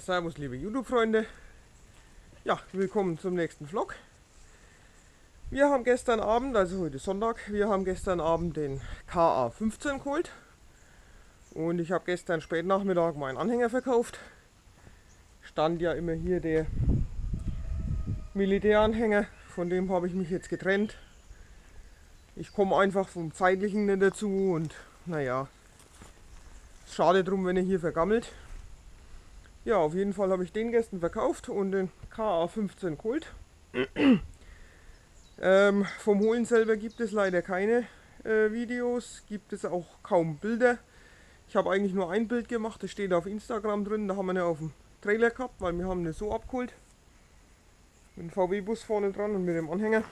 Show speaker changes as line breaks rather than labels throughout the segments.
Servus liebe YouTube-Freunde. Ja, willkommen zum nächsten Vlog. Wir haben gestern Abend, also heute Sonntag, wir haben gestern Abend den KA15 geholt. Und ich habe gestern spät Nachmittag meinen Anhänger verkauft. Stand ja immer hier der Militäranhänger, von dem habe ich mich jetzt getrennt. Ich komme einfach vom Zeitlichen nicht dazu und naja, schade drum, wenn er hier vergammelt. Ja, auf jeden Fall habe ich den gestern verkauft und den KA15 geholt. Vom Holen selber gibt es leider keine Videos, gibt es auch kaum Bilder. Ich habe eigentlich nur ein Bild gemacht, das steht auf Instagram drin, da haben wir ihn auf dem Trailer gehabt, weil wir haben ihn so abgeholt. Mit dem VW-Bus vorne dran und mit dem Anhänger.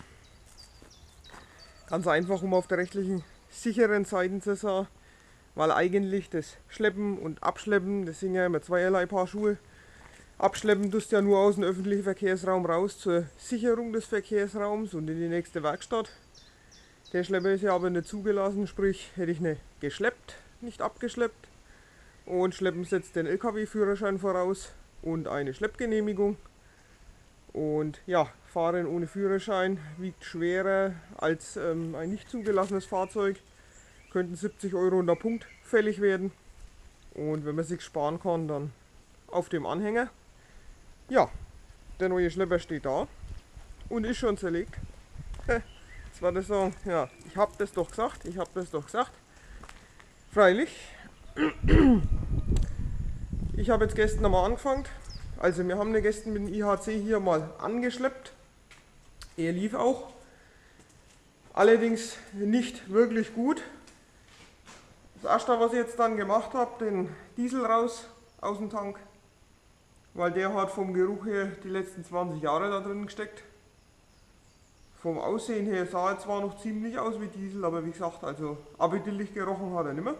Ganz einfach, um auf der rechtlichen sicheren Seite zu sein. Weil eigentlich das Schleppen und Abschleppen, das sind ja immer zweierlei Paar Schuhe. Abschleppen tust du ja nur aus dem öffentlichen Verkehrsraum raus zur Sicherung des Verkehrsraums und in die nächste Werkstatt. Der Schlepper ist ja aber nicht zugelassen, sprich hätte ich nicht geschleppt, nicht abgeschleppt. Und Schleppen setzt den LKW-Führerschein voraus und eine Schleppgenehmigung. Und ja, Fahren ohne Führerschein wiegt schwerer als ein nicht zugelassenes Fahrzeug. Könnten 70 Euro unter Punkt fällig werden. Und wenn man sich sparen kann, dann auf dem Anhänger. Ja, der neue Schlepper steht da und ist schon zerlegt. Jetzt war das so, ja, ich habe das doch gesagt, Freilich, ich habe jetzt gestern einmal angefangen. Also wir haben den gestern mit dem IHC hier mal angeschleppt. Er lief auch. Allerdings nicht wirklich gut. Das erste, was ich jetzt dann gemacht habe, den Diesel raus aus dem Tank, weil der hat vom Geruch her die letzten 20 Jahre da drin gesteckt. Vom Aussehen her sah er zwar noch ziemlich aus wie Diesel, aber wie gesagt, also appetitlich gerochen hat er nicht mehr.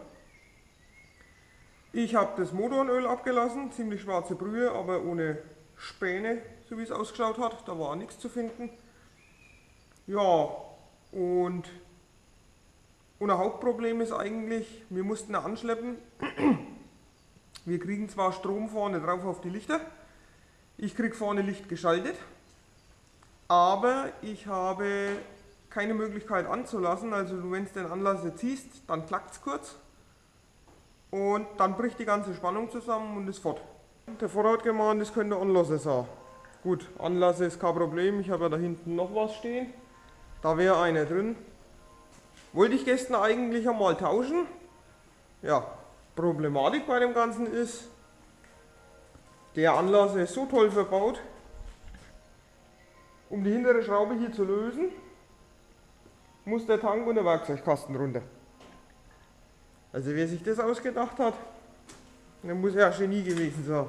Ich habe das Motorenöl abgelassen, ziemlich schwarze Brühe, aber ohne Späne, so wie es ausgeschaut hat, da war nichts zu finden. Ja, und unser Hauptproblem ist eigentlich, wir mussten anschleppen. Wir kriegen zwar Strom vorne drauf auf die Lichter, ich kriege vorne Licht geschaltet, aber ich habe keine Möglichkeit anzulassen. Also wenn du den Anlasser ziehst, dann klackt es kurz und dann bricht die ganze Spannung zusammen und ist fort. Der Vorder hat gemeint, das könnte Anlasser sein. Gut, Anlasser ist kein Problem, ich habe ja da hinten noch was stehen, da wäre einer drin. Wollte ich gestern eigentlich einmal tauschen. Ja, Problematik bei dem Ganzen ist, der Anlasser ist so toll verbaut, um die hintere Schraube hier zu lösen, muss der Tank und der Werkzeugkasten runter. Also wer sich das ausgedacht hat, der muss ja Genie gewesen sein.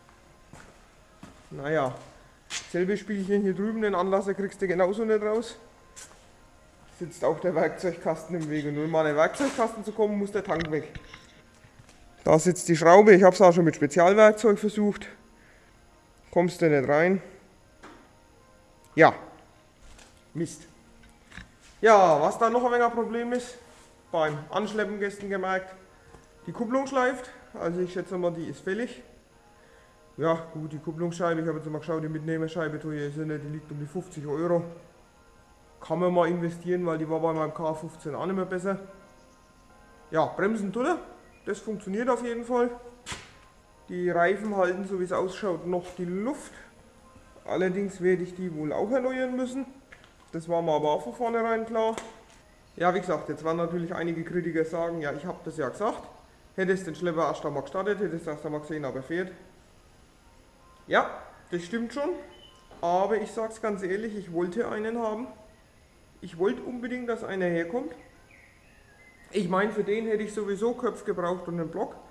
Naja, selbe Spielchen hier drüben, den Anlasser kriegst du genauso nicht raus. Sitzt auch der Werkzeugkasten im Weg und um an den Werkzeugkasten zu kommen, muss der Tank weg. Da sitzt die Schraube, ich habe es auch schon mit Spezialwerkzeug versucht. Kommst du nicht rein. Ja, Mist. Ja, was da noch ein wenig ein Problem ist, beim Anschleppen gestern gemerkt, die Kupplung schleift, also ich schätze mal, die ist fällig. Ja gut, die Kupplungsscheibe, ich habe jetzt mal geschaut, die Mitnehmerscheibe teuer ist nicht, die liegt um die 50 Euro. Kann man mal investieren, weil die war bei meinem K15 auch nicht mehr besser. Ja, Bremsen tut er, das funktioniert auf jeden Fall. Die Reifen halten, so wie es ausschaut, noch die Luft. Allerdings werde ich die wohl auch erneuern müssen. Das war mir aber auch von vornherein klar. Ja, wie gesagt, jetzt werden natürlich einige Kritiker sagen, ja, ich habe das ja gesagt. Hättest den Schlepper erst einmal gestartet, hättest erst einmal gesehen, ob er fährt. Ja, das stimmt schon. Aber ich sage es ganz ehrlich, ich wollte einen haben. Ich wollte unbedingt, dass einer herkommt. Ich meine, für den hätte ich sowieso Köpfe gebraucht und einen Block.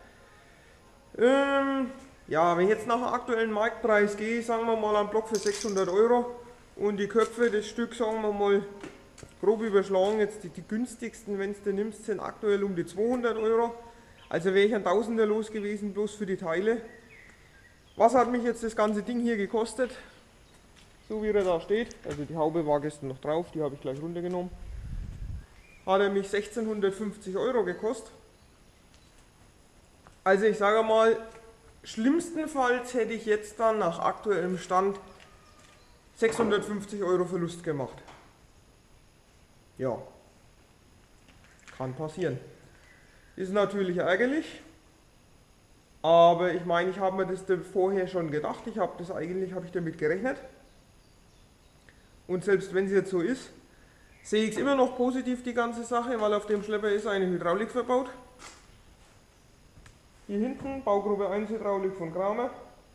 Ja, wenn ich jetzt nach dem aktuellen Marktpreis gehe, sagen wir mal einen Block für 600 Euro und die Köpfe, das Stück, sagen wir mal, grob überschlagen, jetzt die günstigsten, wenn du nimmst, sind aktuell um die 200 Euro. Also wäre ich ein Tausender los gewesen, bloß für die Teile. Was hat mich jetzt das ganze Ding hier gekostet? So wie er da steht, also die Haube war gestern noch drauf, die habe ich gleich runtergenommen. Hat er mich 1650 Euro gekostet. Also ich sage mal, Schlimmstenfalls hätte ich jetzt dann nach aktuellem Stand 650 Euro Verlust gemacht. Ja, kann passieren. Ist natürlich ärgerlich, aber ich meine, ich habe mir das vorher schon gedacht. Habe ich damit gerechnet. Und selbst wenn es jetzt so ist, sehe ich es immer noch positiv, die ganze Sache, weil auf dem Schlepper ist eine Hydraulik verbaut. Hier hinten, Baugruppe 1 Hydraulik von Kramer.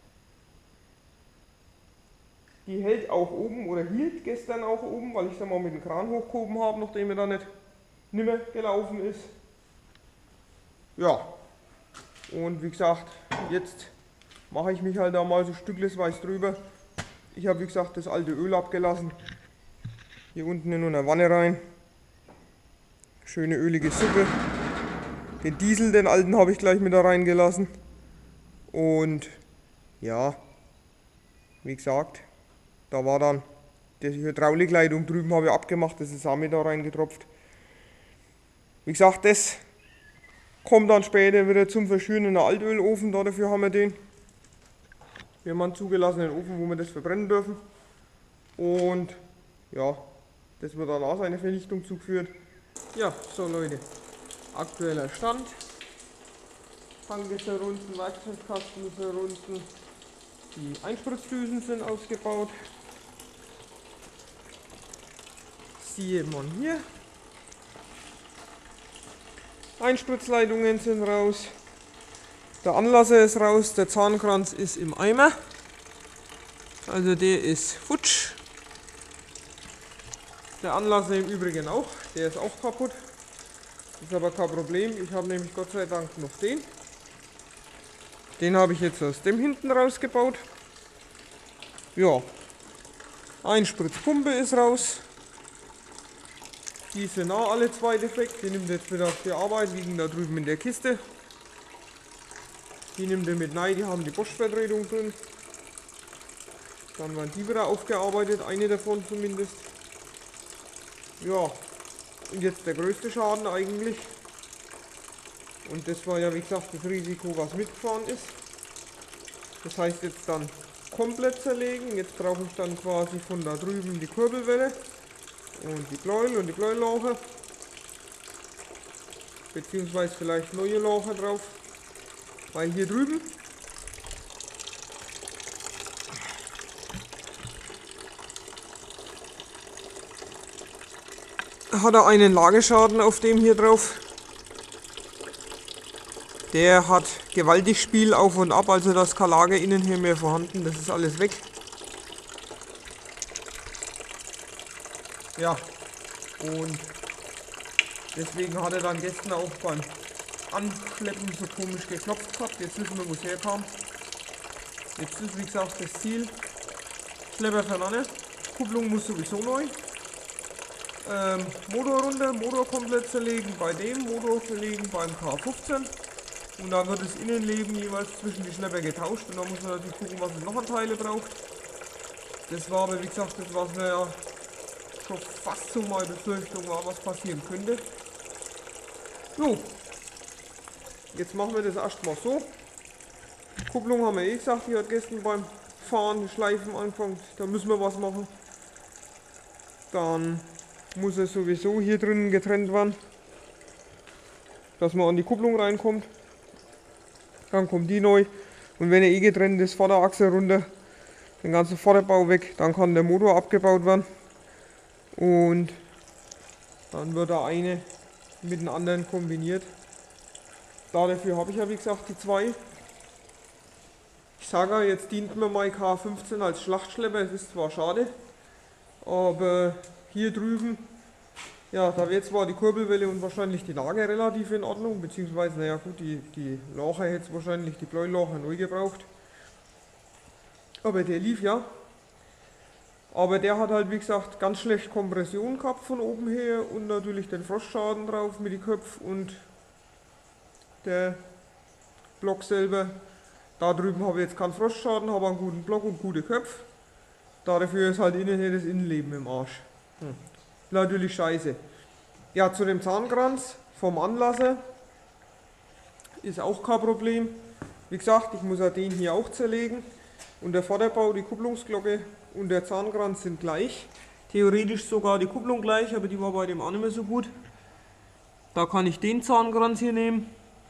Die hält auch oben oder hielt gestern auch oben, weil ich sie mal mit dem Kran hochgehoben habe, nachdem er da nicht mehr gelaufen ist. Ja, und wie gesagt, jetzt mache ich mich halt da mal so stücklesweise drüber. Ich habe wie gesagt das alte Öl abgelassen. Hier unten in eine Wanne rein. Schöne ölige Suppe. Den Diesel, den alten, habe ich gleich mit da reingelassen. Und ja, wie gesagt, da war dann die Hydraulikleitung drüben, habe ich abgemacht, das ist auch mit da reingetropft. Wie gesagt, das kommt dann später wieder zum Verschüren in den Altölofen, dafür haben wir den. Wir haben einen zugelassenen Ofen, wo wir das verbrennen dürfen. Und ja, das wird dann auch seine Vernichtung zugeführt. Ja, so Leute, aktueller Stand. Tank ist herunten, Werkzeugkasten ist herunten. Die Einspritzdüsen sind ausgebaut. Siehe man hier. Einspritzleitungen sind raus. Der Anlasser ist raus, der Zahnkranz ist im Eimer. Also der ist futsch. Der Anlasser im Übrigen auch, der ist auch kaputt. Ist aber kein Problem, ich habe nämlich Gott sei Dank noch den. Den habe ich jetzt aus dem hinten rausgebaut. Ja, Einspritzpumpe ist raus. Die sind auch alle zwei defekt. Die nimmt jetzt wieder auf die Arbeit, liegen da drüben in der Kiste. Die nimmt er mit rein, die haben die Bosch-Vertretung drin. Dann werden die wieder aufgearbeitet, eine davon zumindest. Ja, und jetzt der größte Schaden eigentlich. Und das war ja wie gesagt das Risiko, was mitgefahren ist. Das heißt jetzt dann komplett zerlegen. Jetzt brauche ich dann quasi von da drüben die Kurbelwelle und die Pleuel und die Pleuellaucher. Beziehungsweise vielleicht neue Laucher drauf. Weil hier drüben hat er einen Lageschaden auf dem hier drauf. Der hat gewaltig Spiel auf und ab, also das ist kein Lager innen hier mehr vorhanden, das ist alles weg. Ja, und deswegen hat er dann gestern auch beim Anschleppen so komisch geklopft gehabt. Jetzt wissen wir, wo es herkam. Jetzt ist wie gesagt das Ziel, Schlepper verlangen, Kupplung muss sowieso neu. Motor runter, Motor komplett zerlegen, bei dem Motor verlegen beim K15 und dann wird das Innenleben jeweils zwischen die Schlepper getauscht und dann muss man natürlich gucken, was es noch an Teile braucht. Das war aber wie gesagt das, was wir ja schon fast so mal Befürchtung war, was passieren könnte. So, jetzt machen wir das erstmal so. Kupplung haben wir eh gesagt, die hat gestern beim Fahren Schleifen angefangen, da müssen wir was machen. Dann muss es sowieso hier drinnen getrennt werden, dass man an die Kupplung reinkommt. Dann kommt die neu und wenn er eh getrennt ist, Vorderachse runter, den ganzen Vorderbau weg, dann kann der Motor abgebaut werden und dann wird der eine mit dem anderen kombiniert. Dafür habe ich ja wie gesagt die zwei. Ich sage ja, jetzt dient mir mein K15 als Schlachtschlepper, es ist zwar schade, aber hier drüben, ja, da wird zwar die Kurbelwelle und wahrscheinlich die Lage relativ in Ordnung, beziehungsweise, naja gut, die Laucher hätte es wahrscheinlich, die Pleuellaucher neu gebraucht. Aber der lief ja. Aber der hat halt, wie gesagt, ganz schlecht Kompression gehabt von oben her und natürlich den Frostschaden drauf mit den Köpfen und der Block selber. Da drüben habe ich jetzt keinen Frostschaden, habe einen guten Block und gute Köpfe. Dafür ist halt innen das Innenleben im Arsch. Natürlich scheiße. Ja, zu dem Zahnkranz vom Anlasser ist auch kein Problem. Wie gesagt, ich muss ja den hier auch zerlegen. Und der Vorderbau, die Kupplungsglocke und der Zahnkranz sind gleich. Theoretisch sogar die Kupplung gleich, aber die war bei dem auch nicht mehr so gut. Da kann ich den Zahnkranz hier nehmen.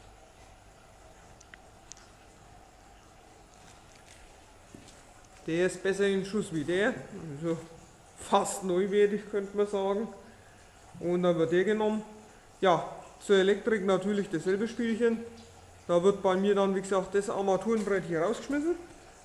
Der ist besser in Schuss wie der, also fast neuwertig könnte man sagen. Und dann wird der genommen. Ja, zur Elektrik natürlich dasselbe Spielchen. Da wird bei mir dann, wie gesagt, das Armaturenbrett hier rausgeschmissen.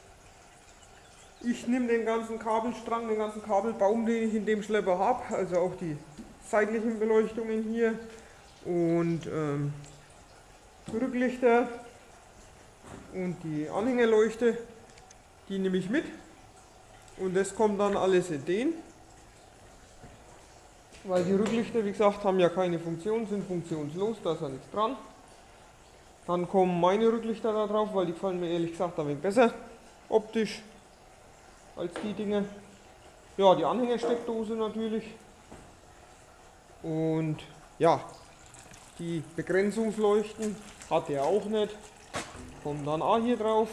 Ich nehme den ganzen Kabelstrang, den ganzen Kabelbaum, den ich in dem Schlepper habe, also auch die seitlichen Beleuchtungen hier und Rücklichter und die Anhängerleuchte, die nehme ich mit und das kommt dann alles in den, weil die Rücklichter, wie gesagt, haben ja keine Funktion, sind funktionslos, da ist ja nichts dran. Dann kommen meine Rücklichter da drauf, weil die gefallen mir ehrlich gesagt ein wenig besser optisch als die Dinge. Ja, die Anhängersteckdose natürlich. Und ja, die Begrenzungsleuchten hat er auch nicht. Kommen dann auch hier drauf.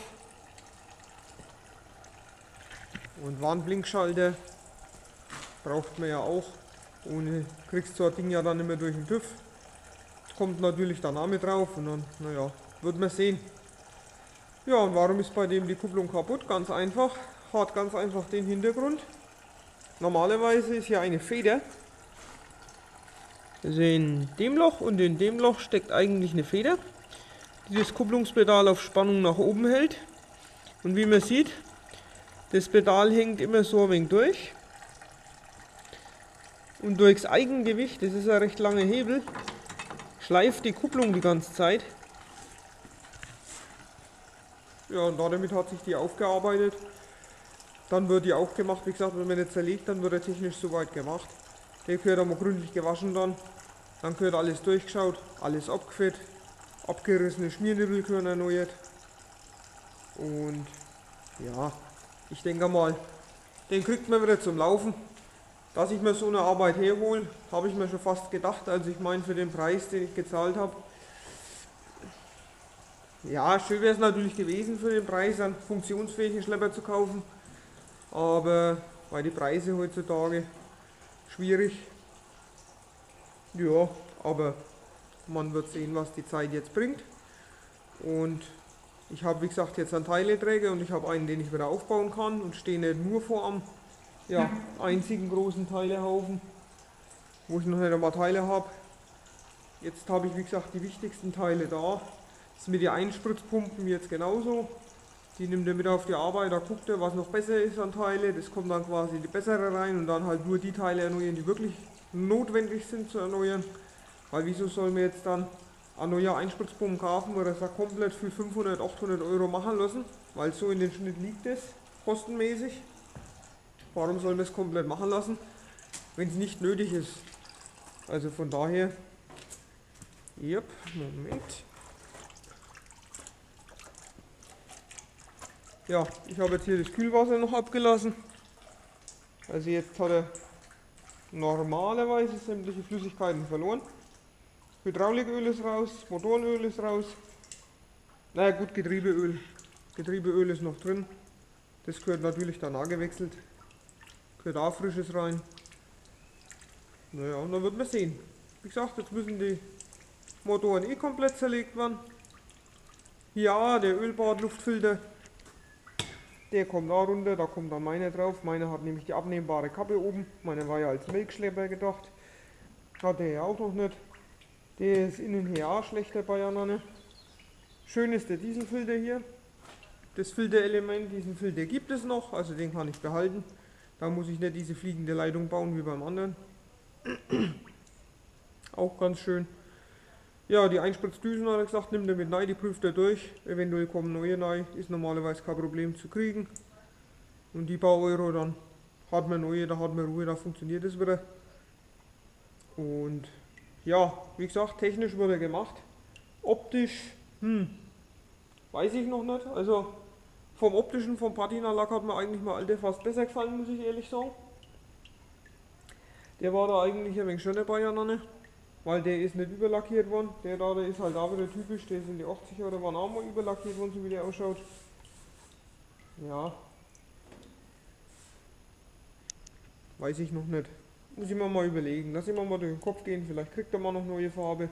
Und Warnblinkschalter braucht man ja auch. Ohne kriegst du das Ding ja dann nicht mehr durch den TÜV. Kommt natürlich der Name drauf und dann, naja, wird man sehen. Ja, und warum ist bei dem die Kupplung kaputt? Ganz einfach. Hat ganz einfach den Hintergrund. Normalerweise ist hier eine Feder. Also in dem Loch und in dem Loch steckt eigentlich eine Feder, die das Kupplungspedal auf Spannung nach oben hält. Und wie man sieht, das Pedal hängt immer so ein wenig durch. Und durchs Eigengewicht, das ist ein recht langer Hebel, schleift die Kupplung die ganze Zeit. Ja, und damit hat sich die aufgearbeitet. Dann wird die auch gemacht, wie gesagt, wenn man nicht zerlegt, dann wird er technisch soweit gemacht. Der gehört einmal gründlich gewaschen dann. Dann gehört alles durchgeschaut, alles abgefett, abgerissene Schmiernibbel gehören erneuert. Und ja, ich denke mal, den kriegt man wieder zum Laufen. Dass ich mir so eine Arbeit herhole, habe ich mir schon fast gedacht. Also ich meine, für den Preis, den ich gezahlt habe, ja, schön wäre es natürlich gewesen für den Preis, einen funktionsfähigen Schlepper zu kaufen. Aber bei den Preisen heutzutage schwierig. Ja, aber man wird sehen, was die Zeit jetzt bringt. Und ich habe, wie gesagt, jetzt einen Teileträger und ich habe einen, den ich wieder aufbauen kann und stehe nicht nur vor am einzigen großen Teilehaufen, wo ich noch nicht einmal Teile habe. Jetzt habe ich, wie gesagt, die wichtigsten Teile da. Das ist mit den Einspritzpumpen jetzt genauso. Die nimmt er mit auf die Arbeit, da guckt er, was noch besser ist an Teile. Das kommt dann quasi in die bessere rein und dann halt nur die Teile erneuern, die wirklich notwendig sind zu erneuern. Weil wieso soll man jetzt dann eine neue Einspritzpumpe kaufen oder das komplett für 500, 800 Euro machen lassen? Weil so in den Schnitt liegt es, kostenmäßig. Warum soll man es komplett machen lassen, wenn es nicht nötig ist? Also von daher, Moment. Ja, ich habe jetzt hier das Kühlwasser noch abgelassen. Also jetzt hat er normalerweise sämtliche Flüssigkeiten verloren. Hydrauliköl ist raus, Motorenöl ist raus. Naja gut, Getriebeöl. Getriebeöl ist noch drin. Das gehört natürlich danach gewechselt. Gehört auch frisches rein. Naja, und dann wird man sehen. Wie gesagt, jetzt müssen die Motoren komplett zerlegt werden. Ja, der Ölbad-Luftfilter. Der kommt da runter, da kommt dann meiner drauf. Meiner hat nämlich die abnehmbare Kappe oben. Meiner war ja als Melkschlepper gedacht. Hat der ja auch noch nicht. Der ist innen her auch schlechter bei Janane. Schön ist der Dieselfilter hier. Das Filterelement, diesen Filter gibt es noch, also den kann ich behalten. Da muss ich nicht diese fliegende Leitung bauen wie beim anderen. Auch ganz schön. Ja, die Einspritzdüsen hat er gesagt, nimmt er mit rein, die prüft er durch. Eventuell kommen neue rein, ist normalerweise kein Problem zu kriegen. Und die paar Euro, dann hat man neue, da hat man Ruhe, da funktioniert es wieder. Und ja, wie gesagt, technisch wurde gemacht. Optisch, weiß ich noch nicht. Also vom optischen, vom Patina-Lack hat mir eigentlich mal Alter fast besser gefallen, muss ich ehrlich sagen. Der war da eigentlich ein wenig schöner bei Janane. weil der ist nicht überlackiert worden. Der da, der ist halt auch wieder typisch, der sind die 80er oder waren auch mal überlackiert worden, so wie der ausschaut. Ja. Weiß ich noch nicht. Muss ich mir mal überlegen. Lass ich mir mal durch den Kopf gehen, vielleicht kriegt er mal noch neue Farbe.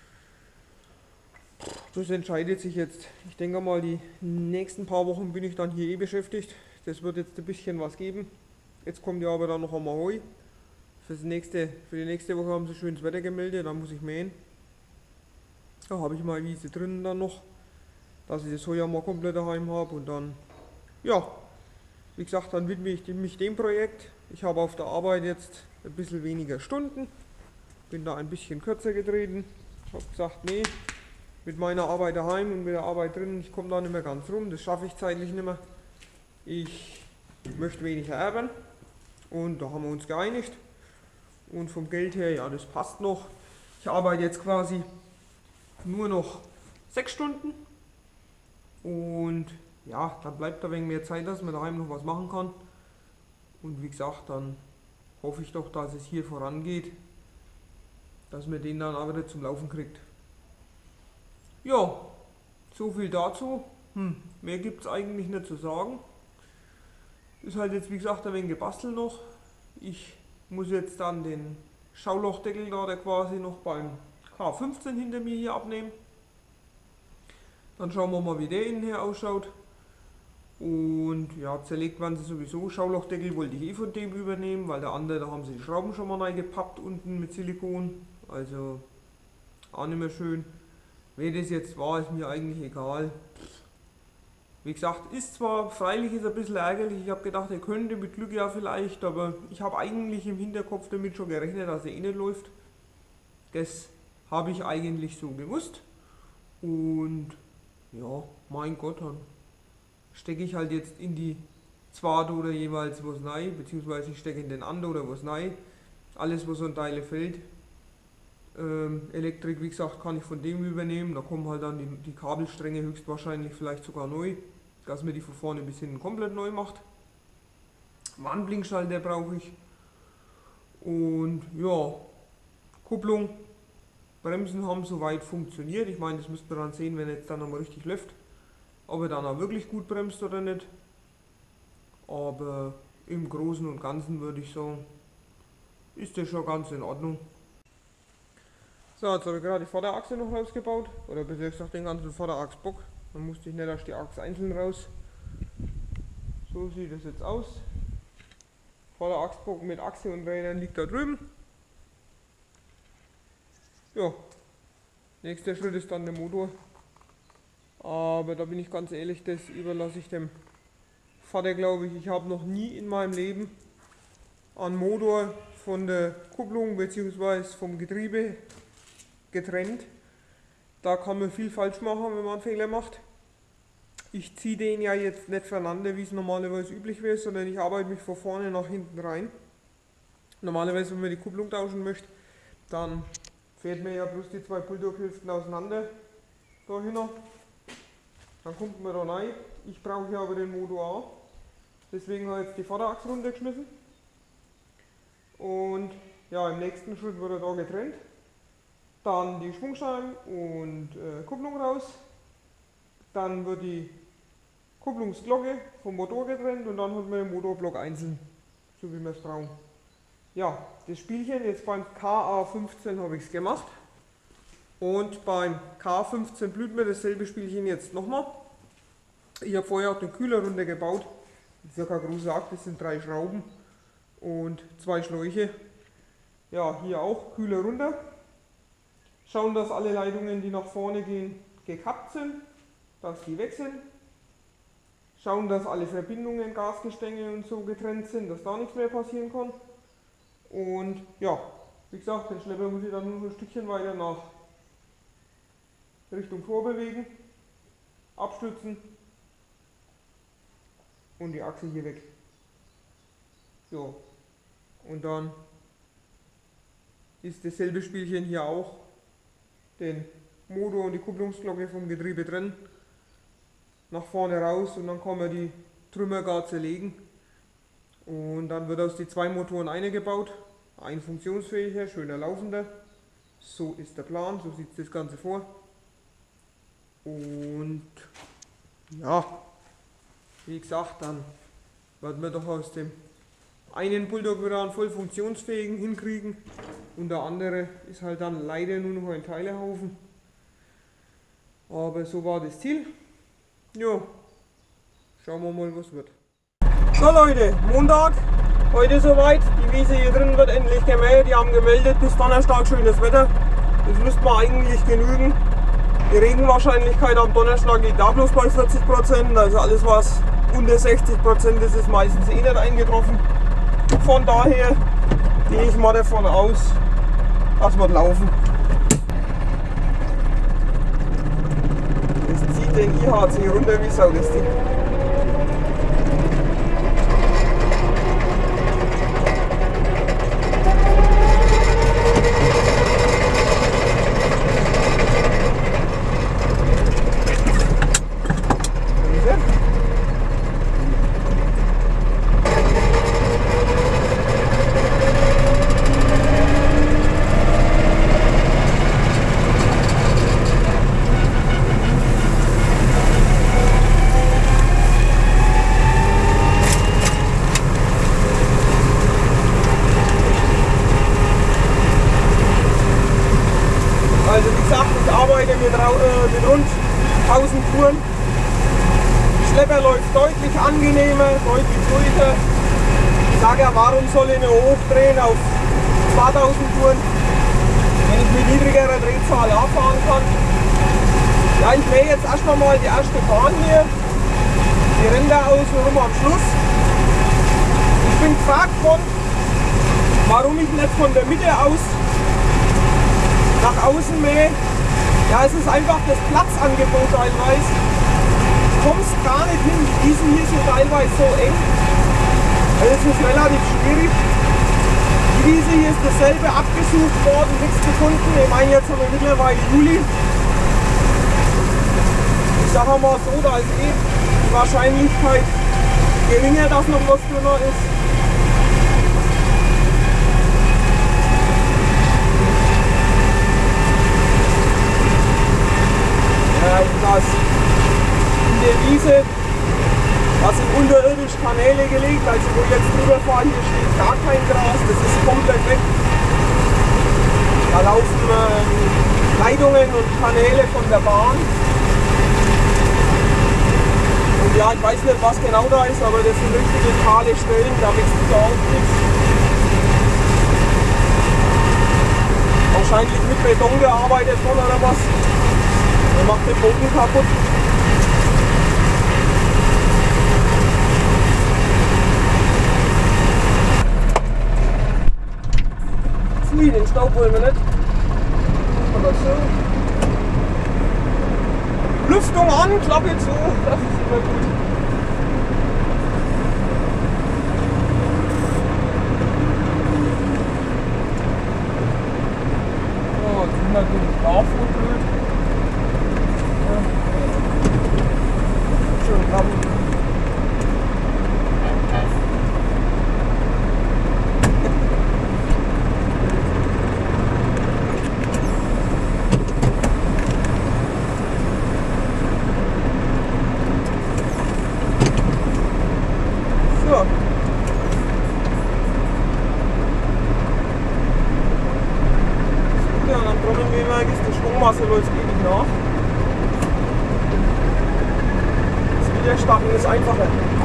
Das entscheidet sich jetzt. Ich denke mal, die nächsten paar Wochen bin ich dann hier eh beschäftigt. Das wird jetzt ein bisschen was geben. Jetzt kommt ja aber dann noch einmal Heu. Für die nächste Woche haben sie schönes Wetter gemeldet, dann muss ich mähen. Da habe ich mal Wiese drinnen dann noch, dass ich das Heu ja mal komplett daheim habe und dann, ja, wie gesagt, dann widme ich mich dem Projekt. Ich habe auf der Arbeit jetzt ein bisschen weniger Stunden, bin da ein bisschen kürzer getreten. Ich habe gesagt, nee, mit meiner Arbeit daheim und mit der Arbeit drin, ich komme da nicht mehr ganz rum, das schaffe ich zeitlich nicht mehr. Ich möchte weniger erben und da haben wir uns geeinigt. Und vom Geld her, ja, das passt noch. Ich arbeite jetzt quasi nur noch 6 Stunden und ja, dann bleibt da ein wenig mehr Zeit, dass man daheim noch was machen kann. Und wie gesagt, dann hoffe ich doch, dass es hier vorangeht, dass man den dann auch wieder zum Laufen kriegt. Ja, so viel dazu. Mehr gibt es eigentlich nicht zu sagen. Ist halt jetzt wie gesagt ein wenig gebastelt noch. Ich muss jetzt dann den Schaulochdeckel da, der quasi noch beim K15 hinter mir hier abnehmen. Dann schauen wir mal, wie der innen her ausschaut. Und ja, zerlegt werden sie sowieso. Schaulochdeckel wollte ich eh von dem übernehmen, weil der andere, da haben sie die Schrauben schon mal reingepappt unten mit Silikon. Also auch nicht mehr schön. Wer das jetzt war, ist mir eigentlich egal. Wie gesagt, ist zwar, freilich ist ein bisschen ärgerlich, ich habe gedacht, er könnte mit Glück ja vielleicht, aber ich habe eigentlich im Hinterkopf damit schon gerechnet, dass er eh nicht läuft. Das habe ich eigentlich so gewusst. Und ja, mein Gott, dann stecke ich halt jetzt in die Zwarte oder jeweils was rein, beziehungsweise ich stecke in den anderen oder was rein. Alles, was so ein Teile fällt. Elektrik, wie gesagt, kann ich von dem übernehmen. Da kommen halt dann die Kabelstränge höchstwahrscheinlich vielleicht sogar neu, dass man die von vorne bis hinten komplett neu macht. Warnblinkschalter brauche ich. Und ja, Kupplung, Bremsen haben soweit funktioniert. Ich meine, das müsste man dann sehen, wenn jetzt dann nochmal richtig läuft, ob er dann auch wirklich gut bremst oder nicht. Aber im Großen und Ganzen würde ich sagen, ist das schon ganz in Ordnung. So, jetzt habe ich gerade die Vorderachse noch rausgebaut, oder besser gesagt den ganzen Vorderachsbock. Dann musste ich nicht erst die Achse einzeln raus. So sieht es jetzt aus. Vorderachsbock mit Achse und Rädern liegt da drüben. Ja, nächster Schritt ist dann der Motor. Aber da bin ich ganz ehrlich, das überlasse ich dem Vater, glaube ich. Ich habe noch nie in meinem Leben einen Motor von der Kupplung bzw. vom Getriebe getrennt. Da kann man viel falsch machen, wenn man einen Fehler macht. Ich ziehe den ja jetzt nicht voneinander, wie es normalerweise üblich wäre, sondern ich arbeite mich von vorne nach hinten rein. Normalerweise, wenn man die Kupplung tauschen möchte, dann fährt man ja bloß die zwei Pultdurchhülften auseinander da hin. Dann kommt man da rein. Ich brauche ja aber den Motor auch. Deswegen habe ich jetzt die Vorderachse runtergeschmissen. Und ja, im nächsten Schritt wird er da getrennt. Dann die Schwungscheiben und Kupplung raus. Dann wird die Kupplungsglocke vom Motor getrennt und dann hat man den Motorblock einzeln, so wie wir es brauchen. Ja, das Spielchen jetzt beim KA15 habe ich es gemacht. Und beim K15 blüht mir dasselbe Spielchen jetzt nochmal. Ich habe vorher auch den Kühler runtergebaut. Das ist ja kein großer Akt, das sind 3 Schrauben und 2 Schläuche. Ja, hier auch Kühler runter. Schauen, dass alle Leitungen, die nach vorne gehen, gekappt sind, dass die weg sind. Schauen, dass alle Verbindungen, Gasgestänge und so getrennt sind, dass da nichts mehr passieren kann. Und ja, wie gesagt, den Schlepper muss ich dann nur ein Stückchen weiter nach Richtung Tor bewegen, abstützen und die Achse hier weg. So, und dann ist dasselbe Spielchen hier auch. Den Motor und die Kupplungsglocke vom Getriebe trennen, nach vorne raus und dann kann man die Trümmer gar zerlegen. Und dann wird aus die 2 Motoren einer gebaut, ein funktionsfähiger, schöner laufender, So ist der Plan, so sieht das Ganze vor. Und ja, wie gesagt, dann werden wir doch aus dem einen Bulldog wieder einen voll funktionsfähigen hinkriegen und der andere ist halt dann leider nur noch ein Teilehaufen. Aber so war das Ziel. Jo, schauen wir mal, was wird. So Leute, Montag, heute soweit. Die Wiese hier drin wird endlich gemäht. Die haben gemeldet, bis Donnerstag schönes Wetter. Das müsste mal eigentlich genügen. Die Regenwahrscheinlichkeit am Donnerstag liegt auch bloß bei 40%. Also alles was unter 60% ist, ist meistens eh nicht eingetroffen. Von daher gehe ich mal davon aus, das wird laufen. Das zieht den IHC runter wie Sau, das Ding. Also wie gesagt, ich arbeite mit rund 1000 Touren. Der Schlepper läuft deutlich angenehmer, deutlich ruhiger. Ich sage ja, warum soll ich nur hochdrehen auf 2000 Touren, wenn ich mit niedrigerer Drehzahl fahren kann. Ja, ich mähe jetzt erstmal mal die erste Bahn hier. Die Ränder außenrum am Schluss. Ich bin gefragt worden, warum ich nicht von der Mitte aus nach außen mähe. Ja, es ist einfach das Platzangebot teilweise. Du kommst gar nicht hin, die Wiesen hier sind teilweise so eng. Also es ist relativ schwierig. Die Wiese hier ist dasselbe abgesucht worden, nichts gefunden. Ich meine, jetzt haben wir mittlerweile Juli. Ich sage mal so, da ist eh die Wahrscheinlichkeit geringer, dass noch was drin ist. Das in der Wiese, da sind unterirdisch Kanäle gelegt, also wo ich jetzt drüber fahre, hier steht gar kein Gras, das ist komplett weg. Da laufen Leitungen und Kanäle von der Bahn. Und ja, ich weiß nicht, was genau da ist, aber das sind richtige kahle Stellen, da wächst überhaupt nichts. Wahrscheinlich mit Beton gearbeitet worden oder was. Er macht den Boden kaputt. Pfui, den Staub wollen wir nicht. Oder so. Lüftung an, Klappe zu. Das ist immer gut. Oh, jetzt sind wir natürlich drauf und blöd. Schön ran. So. Ja, dann Trommelmähwerk ist die Schwungmasse läuft ewig nach. Der Starten ist einfacher.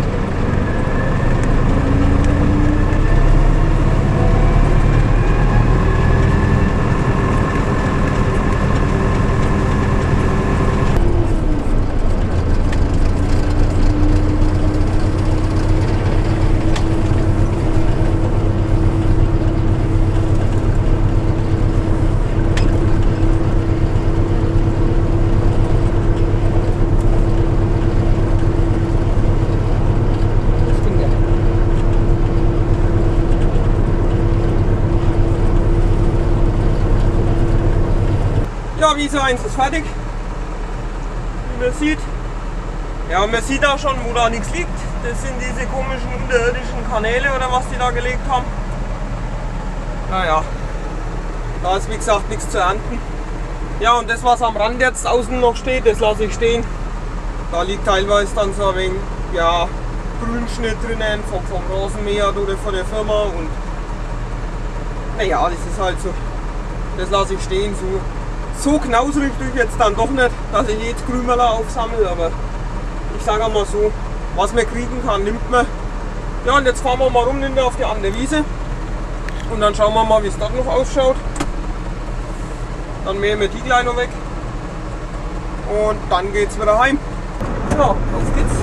Ja, Wiese 1 ist fertig, wie man sieht. Ja, und man sieht auch schon, wo da nichts liegt. Das sind diese komischen unterirdischen Kanäle oder was die da gelegt haben. Naja, Da ist wie gesagt nichts zu ernten. Ja, und das, was am Rand jetzt außen noch steht, das lasse ich stehen. Da liegt teilweise dann so ein wenig, ja, Grünschnitt drinnen vom Rasenmäher oder von der Firma. Und naja, das ist halt so. Das lasse ich stehen. So knausrig tue ich jetzt dann doch nicht, dass ich jetzt Krümeler aufsammle. Aber ich sage mal so, was man kriegen kann, nimmt man. Ja, und jetzt fahren wir mal rum auf die andere Wiese. Und dann schauen wir mal, wie es dort noch ausschaut. Dann mähen wir die gleich noch weg. Und dann geht's wieder heim. Ja, auf geht's.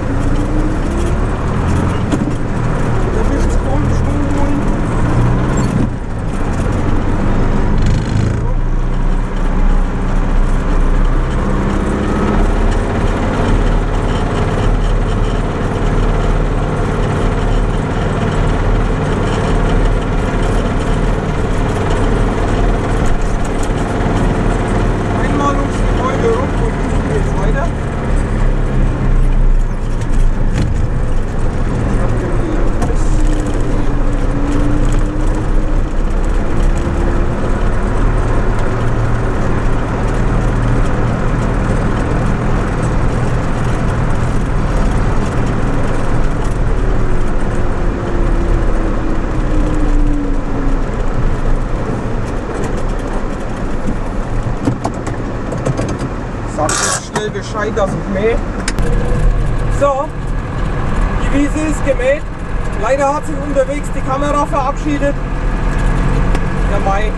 Bescheid, dass ich mähe. So, die Wiese ist gemäht. Leider hat sich unterwegs die Kamera verabschiedet. Ja, Mai.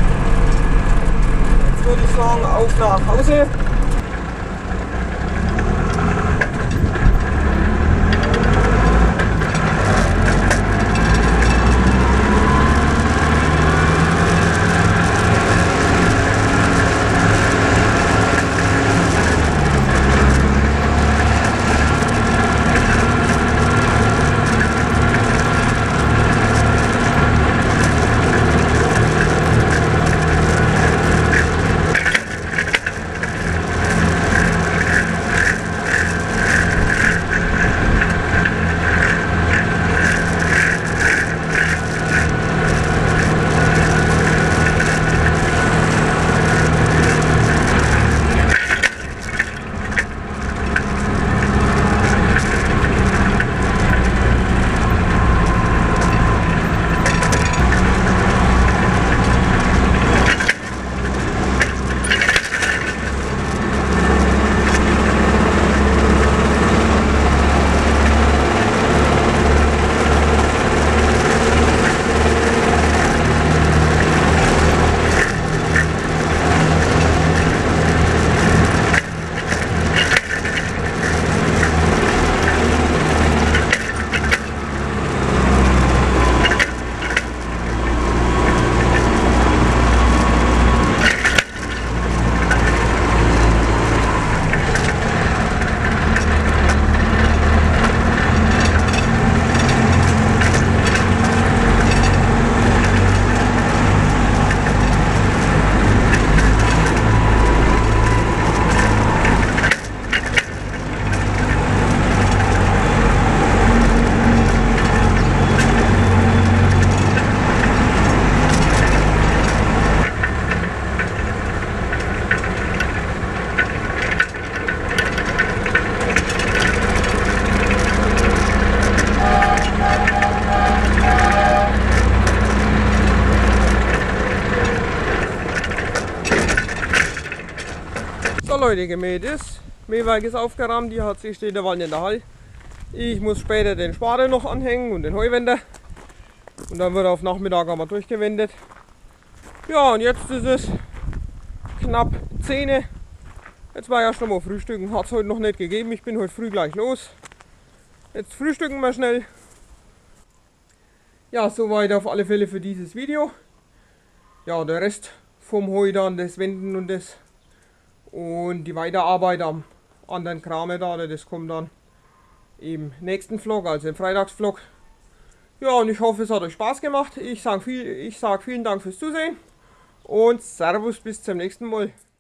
Jetzt würde ich sagen, auf nach Hause. So Leute, gemäht ist. Mähwerk ist aufgerammt, die HC steht der Wand in der Hall. Ich muss später den Spaten noch anhängen und den Heuwender. Und dann wird auf Nachmittag einmal durchgewendet. Ja, und jetzt ist es knapp 10. Jetzt war ja schon mal frühstücken, hat es heute noch nicht gegeben. Ich bin heute früh gleich los. Jetzt frühstücken wir schnell. Ja, soweit auf alle Fälle für dieses Video. Ja, der Rest vom Heu dann, das Wenden und das und die Weiterarbeit am anderen Krame da, das kommt dann im nächsten Vlog, also im Freitagsvlog. Ja, und ich hoffe, es hat euch Spaß gemacht. Ich sag vielen Dank fürs Zusehen und Servus, bis zum nächsten Mal.